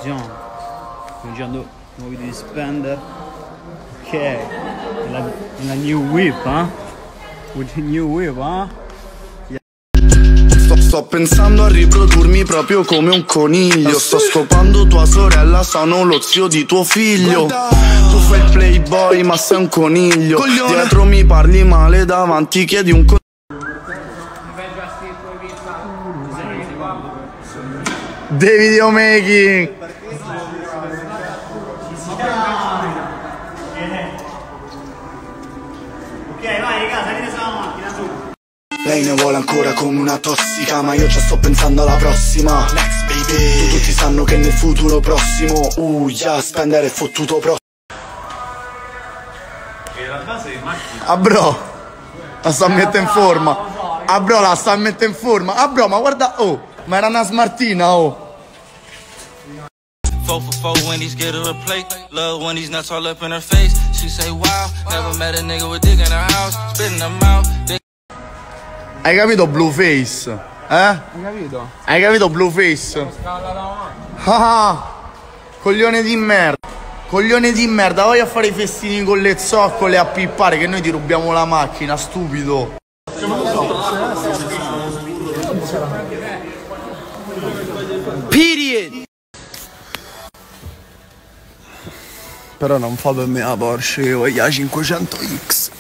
Mangiando nuovo video di Spender. Ok, la new whip, with the new whip, Sto pensando a riprodurmi proprio come un coniglio. Sto scopando tua sorella, sono lo zio di tuo figlio. Tu fai il playboy ma sei un coniglio. Dietro mi parli male, davanti chiedi un The video making. Ok, vai raga, salite sulla macchina, su. Lei ne vuole ancora come una tossica, ma io ci sto pensando alla prossima. Next baby. Tutti sanno che nel futuro prossimo yeah, spendere è fottuto prossimo. In realtà sei in macchina. Ah bro, la sta a mettere in forma. Ah bro, la sta a mettere in forma. Ah bro, ma guarda, oh, ma era una smartina, oh. 4 for 4 when he's get her a plate. Love when he's nuts all up in her face. She say wow, never met a nigga with dick in her house. Spitting them out. Hai capito Blueface? Hai capito? Hai capito Blueface? Coglione di merda. Coglione di merda, vai a fare i festini con le zoccole a pippare che noi ti rubiamo la macchina, stupido. Period. Però non fa per me la Porsche, io voglio la 500X.